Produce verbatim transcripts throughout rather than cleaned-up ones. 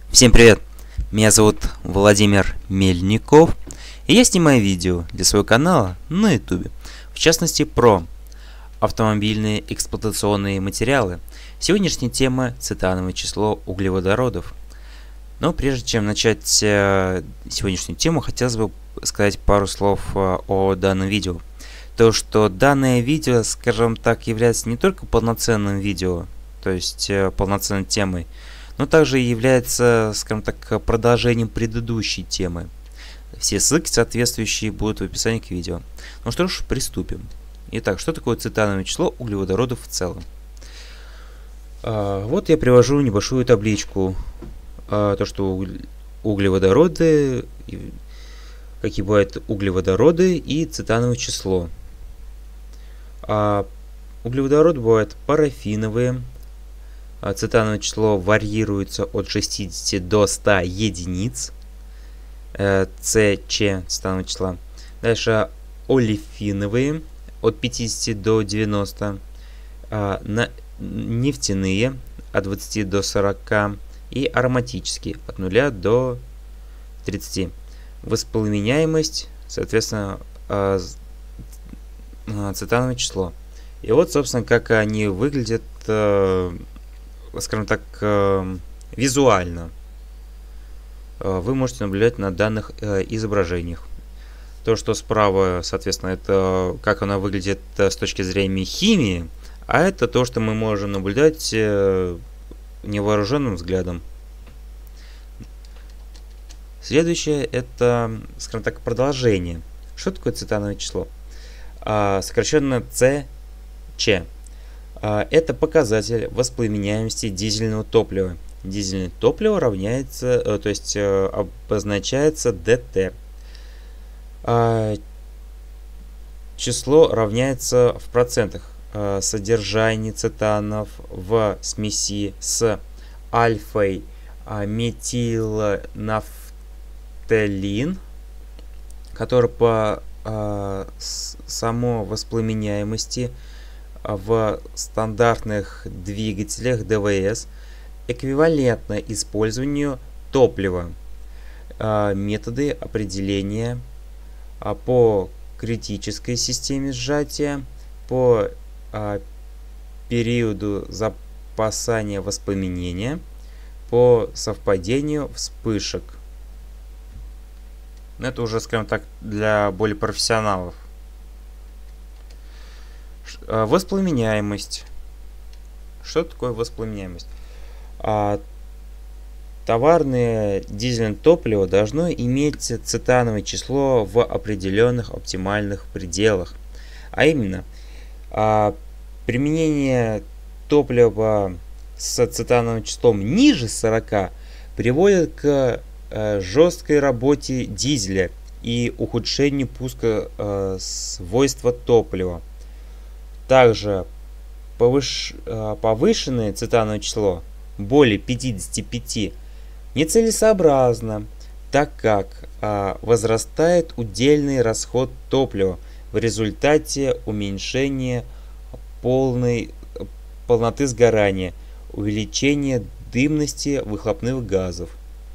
Всем привет! Меня зовут Владимир Мельников, и я снимаю видео для своего канала на ютубе, в частности про автомобильные эксплуатационные материалы. Сегодняшняя тема — цетановое число углеводородов. Но прежде чем начать сегодняшнюю тему, хотелось бы сказать пару слов о данном видео. То, что данное видео, скажем так, является не только полноценным видео, то есть полноценной темой, но также является, скажем так, продолжением предыдущей темы. Все ссылки соответствующие будут в описании к видео. Ну что ж, приступим. Итак, что такое цетановое число углеводородов в целом? А, вот я привожу небольшую табличку. А, то, что углеводороды, какие бывают углеводороды и цетановое число. А, углеводороды бывают парафиновые. Цетановое число варьируется от шестидесяти до ста единиц. С, Ч цетанового числа. Дальше олефиновые от пятидесяти до девяноста. Нефтяные от двадцати до сорока. И ароматические от нуля до тридцати. Воспламеняемость, соответственно, цетановое число. И вот, собственно, как они выглядят, скажем так, визуально. Вы можете наблюдать на данных изображениях. То, что справа, соответственно, это как она выглядит с точки зрения химии, а это то, что мы можем наблюдать невооруженным взглядом. Следующее — это, скажем так, продолжение. Что такое цетановое число? Сокращенно С Ч. Это показатель воспламеняемости дизельного топлива. Дизельное топливо равняется, то есть обозначается ДТ. Число равняется в процентах содержания цетанов в смеси с альфой метилнафталин, который по самовоспламеняемости в стандартных двигателях ДВС эквивалентно использованию топлива. Методы определения по критической системе сжатия, по периоду запасания воспламенения, по совпадению вспышек. Это уже, скажем так, для более профессионалов. Воспламеняемость. Что такое воспламеняемость? А, товарное дизельное топливо должно иметь цетановое число в определенных оптимальных пределах. А именно, а, применение топлива с цетановым числом ниже сорока приводит к а, жесткой работе дизеля и ухудшению пуска а, свойства топлива. Также повыш... повышенное цетановое число более пятидесяти пяти нецелесообразно, так как а, возрастает удельный расход топлива в результате уменьшения полной, полноты сгорания, увеличения дымности выхлопных газов.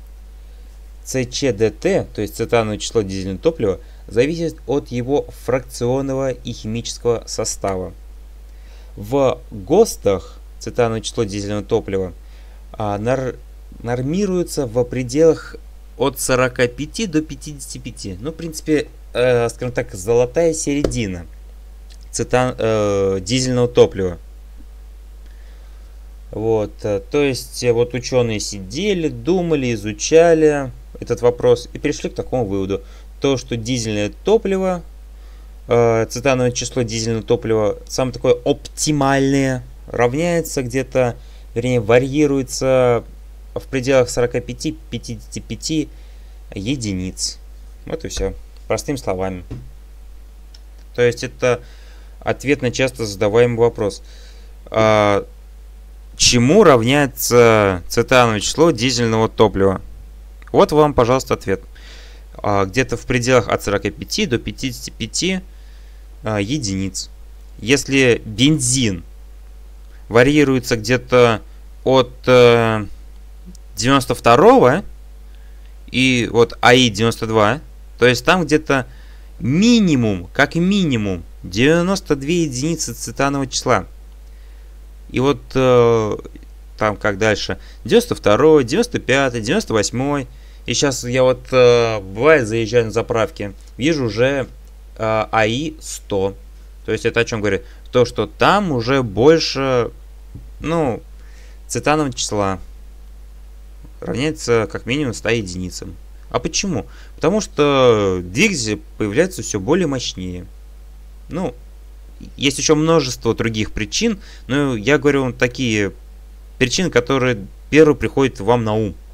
ЦЧДТ, то есть цетановое число дизельного топлива, зависит от его фракционного и химического состава. В ГОСТах цетановое число дизельного топлива а, нар, нормируется в пределах от сорока пяти до пятидесяти пяти. Ну, в принципе, э, скажем так, золотая середина цетан, э, дизельного топлива. Вот, э, то есть, вот ученые сидели, думали, изучали этот вопрос и пришли к такому выводу. То, что дизельное топливо, э, цетановое число дизельного топлива, самое такое оптимальное, равняется где-то, вернее, варьируется в пределах сорока пяти — пятидесяти пяти единиц. Вот и все. Простыми словами. То есть это ответ на часто задаваемый вопрос. А, чему равняется цетановое число дизельного топлива? Вот вам, пожалуйста, ответ. А, где-то в пределах от сорока пяти до пятидесяти пяти а, единиц. Если бензин варьируется где-то от девяносто второго и вот АИ девяносто два, то есть там где-то минимум, как минимум, девяносто две единицы цитанового числа. И вот э, там как дальше, девяносто второй, девяносто пятый, девяносто восьмой. И сейчас я вот, э, бывает, заезжаю на заправке, вижу уже э, АИ сто. То есть это о чем говорит? То, что там уже больше, ну, цитанового числа равняется как минимум ста единицам. А почему? Потому что двигатель появляется все более мощнее. Ну, есть еще множество других причин, но я говорю вам такие причины, которые первые приходят вам на ум.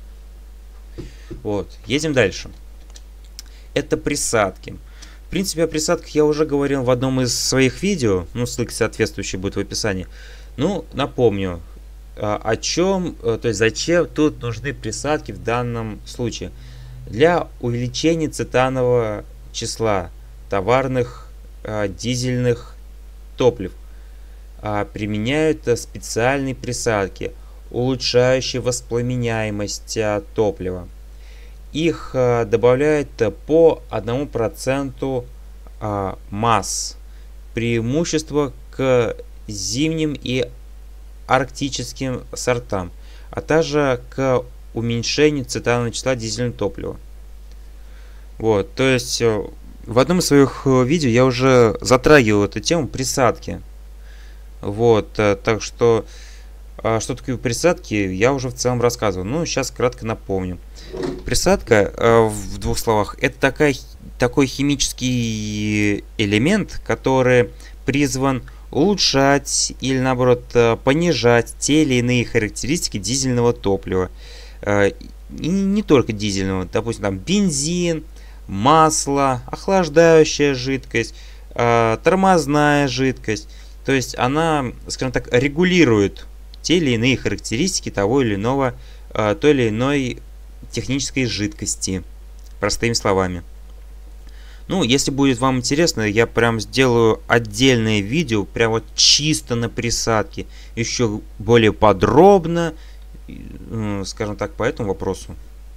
Вот, едем дальше. Это присадки. В принципе, о присадках я уже говорил в одном из своих видео, ну, ссылки соответствующие будут в описании. Ну, напомню, о чем, то есть зачем тут нужны присадки в данном случае. Для увеличения цитанового числа товарных э, дизельных топлив э, применяют э, специальные присадки, улучшающие воспламеняемость э, топлива. Их э, добавляют э, по одному проценту э, масс. Преимущество к зимним и арктическим сортам, а также к уменьшению цитанового числа дизельного топлива. Вот, то есть в одном из своих видео я уже затрагивал эту тему присадки. Вот, так что что такое присадки, я уже в целом рассказывал. Ну, сейчас кратко напомню. Присадка, в двух словах, это такая, такой химический элемент, который призван улучшать или наоборот понижать те или иные характеристики дизельного топлива. И не только дизельного, допустим, там бензин, масло, охлаждающая жидкость, тормозная жидкость. То есть она, скажем так, регулирует те или иные характеристики того или иного, той или иной технической жидкости. Простыми словами. Ну, если будет вам интересно, я прям сделаю отдельное видео, прям вот чисто на присадке, еще более подробно, скажем так, по этому вопросу.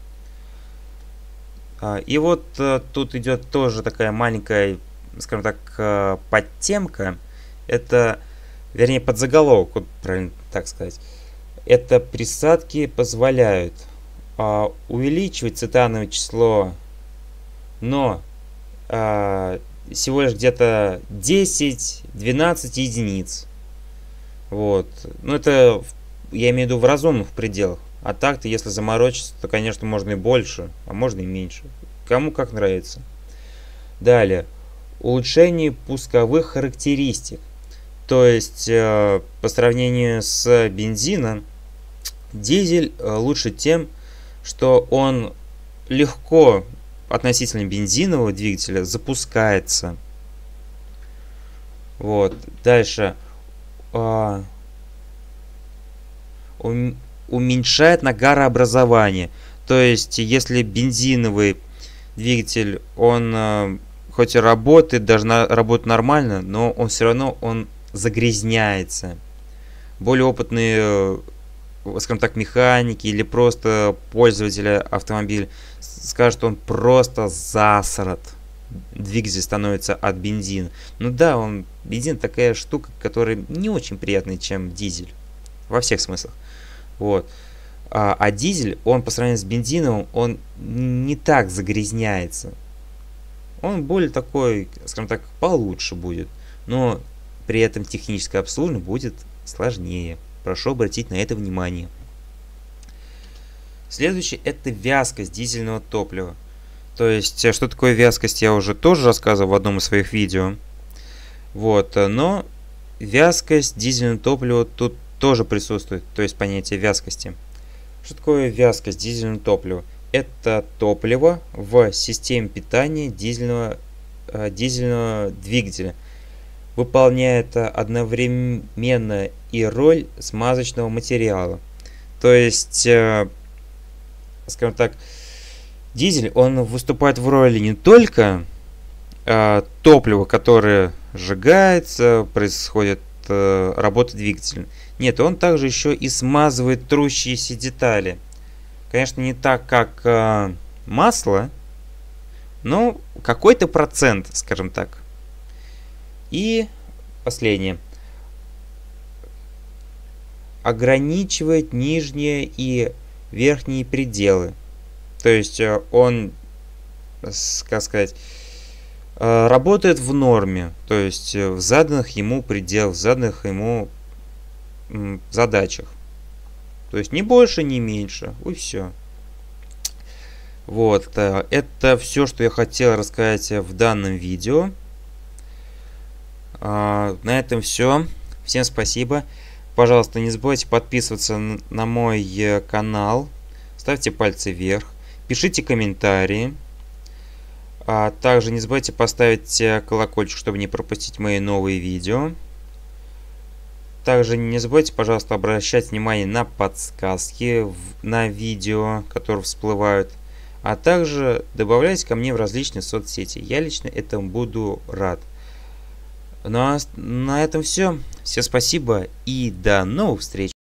И вот тут идет тоже такая маленькая, скажем так, подтемка. Это, вернее, подзаголовок, вот правильно так сказать. Это присадки позволяют увеличивать цитановое число, но всего лишь где-то десять-двенадцать единиц. Вот. Ну, это я имею в виду в разумных пределах. А так-то, если заморочиться, то, конечно, можно и больше, а можно и меньше. Кому как нравится. Далее. Улучшение пусковых характеристик. То есть, э, по сравнению с бензином, дизель э, лучше тем, что он легко относительно бензинового двигателя запускается. Вот. Дальше. Э, уменьшает нагарообразование. То есть, если бензиновый двигатель, он э, хоть и работает, даже на, работает нормально, но он все равно он загрязняется. Более опытные, э, скажем так, механики или просто пользователи автомобиля скажут, что он просто засрат. Двигатель становится от бензина. Ну да, он бензин такая штука, которая не очень приятная, чем дизель. Во всех смыслах. Вот. А, а дизель, он по сравнению с бензиновым, он не так загрязняется. Он более такой, скажем так, получше будет. Но при этом техническое обслуживание будет сложнее. Прошу обратить на это внимание. Следующее — это вязкость дизельного топлива. То есть, что такое вязкость, я уже тоже рассказывал в одном из своих видео. Вот, но вязкость дизельного топлива тут тоже присутствует, то есть понятие вязкости. Что такое вязкость дизельного топлива? Это топливо в системе питания дизельного, э, дизельного двигателя. Выполняет одновременно и роль смазочного материала. То есть, э, скажем так, дизель, он выступает в роли не только э, топлива, которое сжигается, происходит э, работа двигателя. Нет, он также еще и смазывает трущиеся детали. Конечно, не так, как э, масло, но какой-то процент, скажем так. И последнее. Ограничивает нижние и верхние пределы. То есть он, как сказать, работает в норме. То есть в заданных ему пределах, в заданных ему задачах. То есть ни больше, ни меньше. И все. Вот. Это все, что я хотел рассказать в данном видео. На этом все. Всем спасибо. Пожалуйста, не забывайте подписываться на мой канал. Ставьте пальцы вверх. Пишите комментарии. А также не забывайте поставить колокольчик, чтобы не пропустить мои новые видео. Также не забывайте, пожалуйста, обращать внимание на подсказки на видео, которые всплывают. А также добавляйте ко мне в различные соцсети. Я лично этому буду рад. Ну а на этом все. Всем спасибо и до новых встреч.